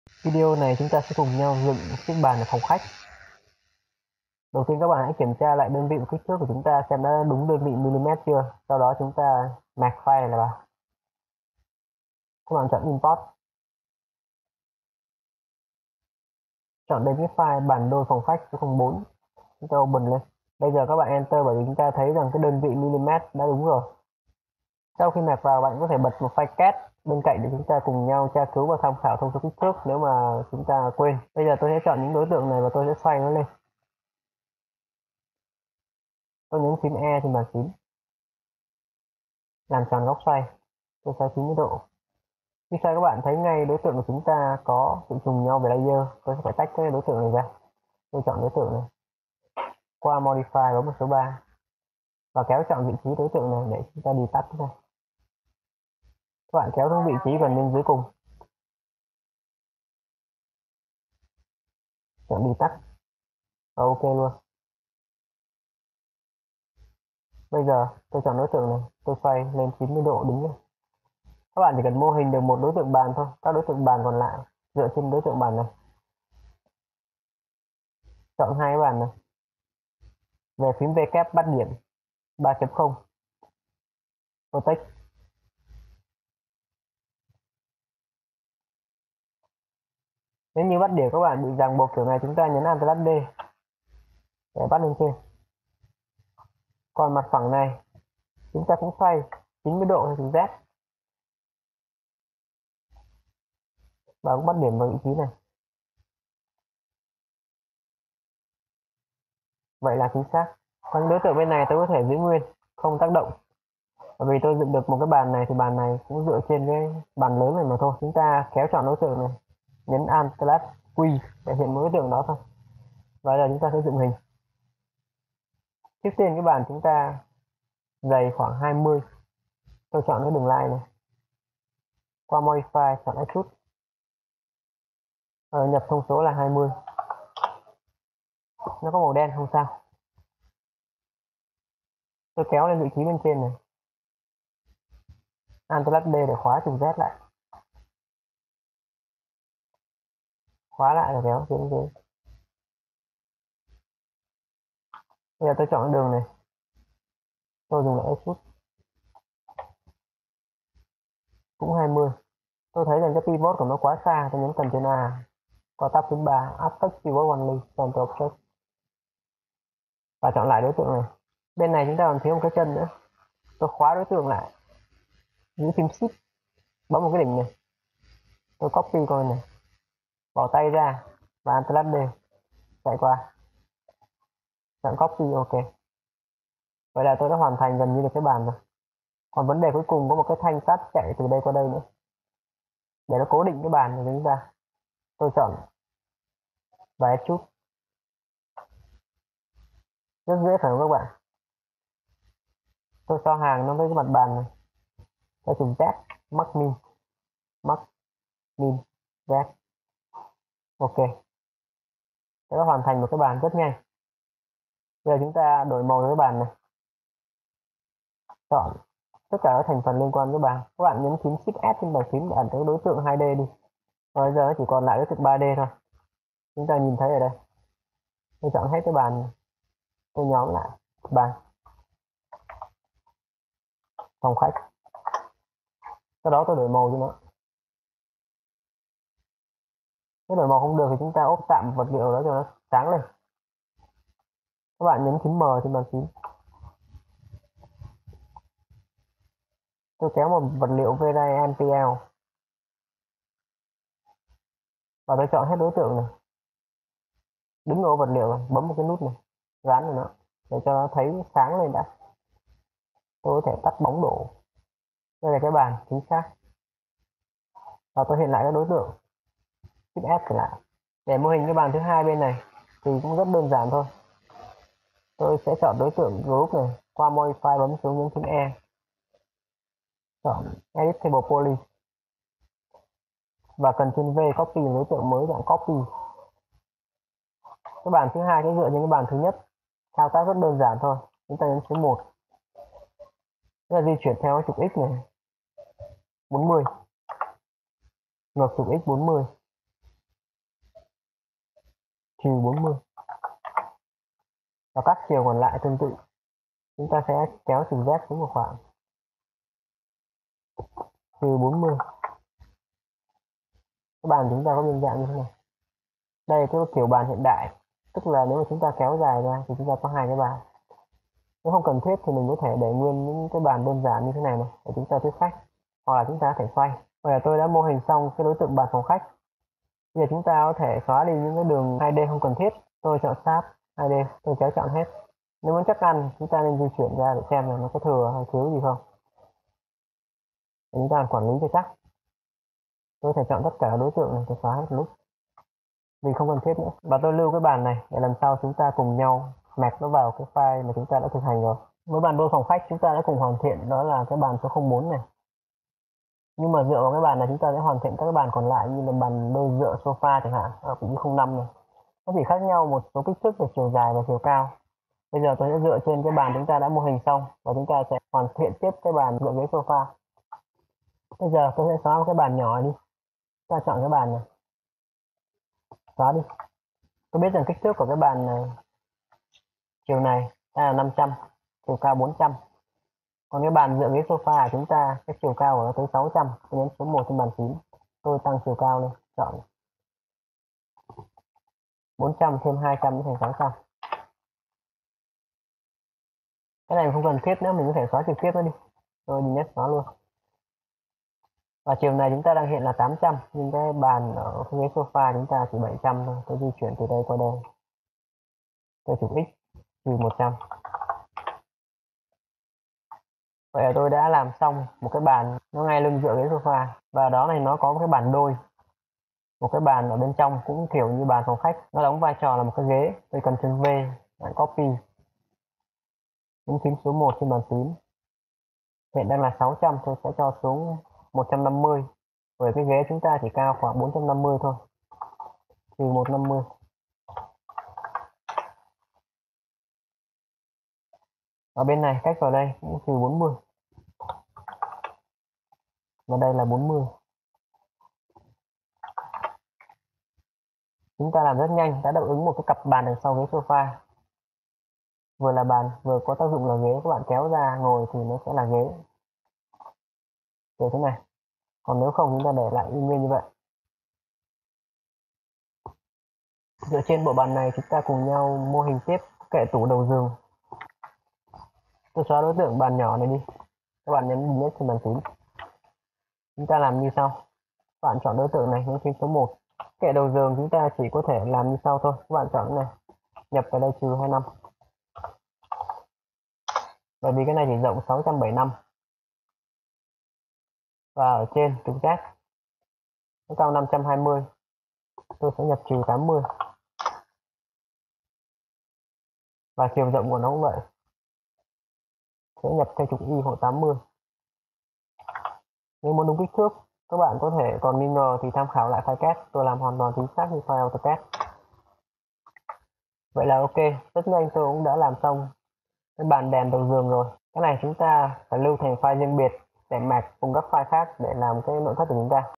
Video này chúng ta sẽ cùng nhau dựng chiếc bàn ở phòng khách. Đầu tiên các bạn hãy kiểm tra lại đơn vị và kích thước của chúng ta xem đã đúng đơn vị mm chưa. Sau đó chúng ta nạp file này vào. Các bạn chọn Import. Chọn đến cái file bản đồ phòng khách số 04. Chúng ta open lên. Bây giờ các bạn enter bởi vì chúng ta thấy rằng cái đơn vị mm đã đúng rồi. Sau khi nạp vào, bạn có thể bật một file cat bên cạnh để chúng ta cùng nhau tra cứu và tham khảo thông số kích thước nếu mà chúng ta quên. Bây giờ tôi sẽ chọn những đối tượng này và tôi sẽ xoay nó lên. Tôi nhấn phím E trên bàn phím, làm tròn góc xoay, tôi xoay 90 độ. Khi xoay các bạn thấy ngay đối tượng của chúng ta có sự trùng nhau về layer. Tôi sẽ phải tách cái đối tượng này ra. Tôi chọn đối tượng này, qua Modify bấm vào số 3 và kéo chọn vị trí đối tượng này để chúng ta đi tắt ra. Các bạn kéo xuống vị trí gần bên dưới cùng, chọn đi tắt và ok luôn. Bây giờ tôi chọn đối tượng này, tôi xoay lên 90 độ đứng lên. Các bạn chỉ cần mô hình được một đối tượng bàn thôi, các đối tượng bàn còn lại dựa trên đối tượng bàn này. Chọn hai cái bàn này, về phím V bắt điểm 3.0, Protect. Nếu như bắt điểm các bạn bị ràng buộc kiểu này, chúng ta nhấn Alt D để bắt lên trên. Còn mặt phẳng này chúng ta cũng xoay 90 độ theo hình Z và cũng bắt điểm vào vị trí này. Vậy là chính xác. Còn đối tượng bên này tôi có thể giữ nguyên, không tác động. Bởi vì tôi dựng được một cái bàn này thì bàn này cũng dựa trên cái bàn lớn này mà thôi. Chúng ta kéo chọn đối tượng này, nhấn Alt Q để hiện mỗi đối tượng đó thôi. Và giờ chúng ta sẽ dựng hình. Trước tiên cái bàn chúng ta dày khoảng 20. Tôi chọn cái đường line này, qua Modify chọn Extrude, nhập thông số là 20. Nó có màu đen không sao. Tôi kéo lên vị trí bên trên này, Alt D để khóa trục Z lại, khóa lại rồi kéo xuống dưới. Bây giờ tôi chọn cái đường này, tôi dùng lại Extrude cũng 20. Tôi thấy rằng cái pivot của nó quá xa, tôi nhấn Ctrl A, qua tab phím 3, Aspect Pivot Only, Center Object và chọn lại đối tượng này. Bên này chúng ta còn thiếu một cái chân nữa, tôi khóa đối tượng lại, giữ phím Shift, bấm một cái đỉnh này, tôi copy con này, bỏ tay ra và Alt D chạy qua, chọn copy, ok. Vậy là tôi đã hoàn thành gần như được cái bàn rồi. Còn vấn đề cuối cùng có một cái thanh sắt chạy từ đây qua đây nữa để nó cố định cái bàn của chúng ta. Tôi chọn và Extrude. Rất dễ phải không các bạn? Tôi so hàng nó với cái mặt bàn này, tôi dùng Z, Max Min, Z, ok. Tôi đã hoàn thành một cái bàn rất nhanh. Giờ chúng ta đổi màu cái bàn này, chọn tất cả các thành phần liên quan với bàn. Các bạn nhấn phím Shift S trên bàn phím để ẩn cái đối tượng 2D đi. Và bây giờ chỉ còn lại đối tượng 3D thôi. Chúng ta nhìn thấy ở đây, tôi chọn hết cái bàn, tôi nhóm lại bàn phòng khách, sau đó tôi đổi màu cho nó. Nếu đổi màu không được thì chúng ta ốp tạm vật liệu đó cho nó sáng lên. Các bạn nhấn phím M trên bàn phím, tôi kéo một vật liệu Variant NPL và tôi chọn hết đối tượng này, đứng ở vật liệu này, bấm một cái nút này, gắn vào nó để cho nó thấy sáng lên đã. Tôi có thể tắt bóng đổ. Đây là cái bàn chính xác. Và tôi hiện lại các đối tượng, Shift S trở lại. Để mô hình cái bàn thứ hai bên này thì cũng rất đơn giản thôi. Tôi sẽ chọn đối tượng group này, qua Modify bấm xuống nhấn phím E, chọn Edit Table Poly và Ctrl V copy đối tượng mới, dạng copy. Cái bàn thứ hai sẽ dựa trên cái bàn thứ nhất. Thao tác rất đơn giản thôi. Chúng ta nhấn số 1. Tức là di chuyển theo trục X này 40, ngược trục X 40, trừ 40. Và các chiều còn lại tương tự, chúng ta sẽ kéo từ Z xuống một khoảng trừ 40. Cái bàn chúng ta có biên dạng như thế này. Đây là cái kiểu bàn hiện đại, tức là nếu mà chúng ta kéo dài ra thì chúng ta có hai cái bàn. Nếu không cần thiết thì mình có thể để nguyên những cái bàn đơn giản như thế này để chúng ta tiếp khách, hoặc là chúng ta có thể xoay. Bây giờ tôi đã mô hình xong cái đối tượng bàn phòng khách. Bây giờ chúng ta có thể xóa đi những cái đường 2D không cần thiết. Tôi chọn Tab 2D, tôi kéo chọn hết. Nếu muốn chắc ăn, chúng ta nên di chuyển ra để xem là nó có thừa hay thiếu gì không. Để chúng ta quản lý cho chắc. Tôi có thể chọn tất cả đối tượng này, tôi xóa hết lúc vì không cần thiết nữa. Và tôi lưu cái bàn này để lần sau chúng ta cùng nhau mạch nó vào cái file mà chúng ta đã thực hành rồi. Với bàn đôi phòng khách chúng ta đã cùng hoàn thiện, đó là cái bàn số 04 này. Nhưng mà dựa vào cái bàn này chúng ta sẽ hoàn thiện các cái bàn còn lại, như là bàn đôi dựa sofa chẳng hạn, ở vị trí 05 này. Nó chỉ khác nhau một số kích thước về chiều dài và chiều cao. Bây giờ tôi sẽ dựa trên cái bàn chúng ta đã mô hình xong và chúng ta sẽ hoàn thiện tiếp cái bàn dựa ghế sofa. Bây giờ tôi sẽ xóa một cái bàn nhỏ đi. Ta chọn cái bàn này, xóa đi. Tôi biết rằng kích thước của cái bàn này, chiều này là 500, chiều cao 400. Còn cái bàn dựa ghế sofa của chúng ta, cái chiều cao của nó tới 600. Tôi nhấn số 1 trên bàn phím, tôi tăng chiều cao lên, chọn 400 thêm 200 nó thành 600. Cái này không cần thiết nữa, mình có thể xóa trực tiếp nó đi. Tôi nhấn xóa luôn. Và chiều này chúng ta đang hiện là 800, nhưng cái bàn ở cái ghế sofa chúng ta chỉ 700 thôi. Tôi di chuyển từ đây qua đây. Tôi chụp x trừ 100. Vậy là tôi đã làm xong một cái bàn nó ngay lưng dựa ghế sofa. Và đó này nó có một cái bàn đôi. Một cái bàn ở bên trong cũng kiểu như bàn phòng khách. Nó đóng vai trò là một cái ghế. Tôi cần Ctrl V, copy. Nhấn phím số 1 trên bàn phím. Hiện đang là 600, tôi sẽ cho xuống 150. Bởi cái ghế chúng ta chỉ cao khoảng 450 thôi. Trừ 150. Ở bên này cách vào đây cũng trừ 40. Và đây là 40. Chúng ta làm rất nhanh, đã đáp ứng một cái cặp bàn đằng sau ghế sofa. Vừa là bàn, vừa có tác dụng là ghế. Các bạn kéo ra ngồi thì nó sẽ là ghế. Kiểu thế này. Còn nếu không chúng ta để lại y nguyên như vậy. Dựa trên bộ bàn này chúng ta cùng nhau mô hình tiếp kệ tủ đầu giường. Tôi xóa đối tượng bàn nhỏ này đi. Các bạn nhấn delete trên bàn phím. Chúng ta làm như sau. Các bạn chọn đối tượng này, nhấn phím số 1. Kệ đầu giường chúng ta chỉ có thể làm như sau thôi. Các bạn chọn cái này, nhập vào đây trừ 25. Bởi vì cái này chỉ rộng 675. Và ở trên trục Z nó cao 520. Tôi sẽ nhập trừ 80. Và chiều rộng của nó cũng vậy. Sẽ nhập theo trục Y hoặc 80. Nếu muốn đúng kích thước, các bạn có thể còn nghi ngờ thì tham khảo lại file CAD. Tôi làm hoàn toàn chính xác như file AutoCAD. Vậy là ok, rất nhanh tôi cũng đã làm xong cái bàn đèn đầu giường rồi. Cái này chúng ta phải lưu thành file riêng biệt để mạch cùng các file khác để làm cái nội thất của chúng ta.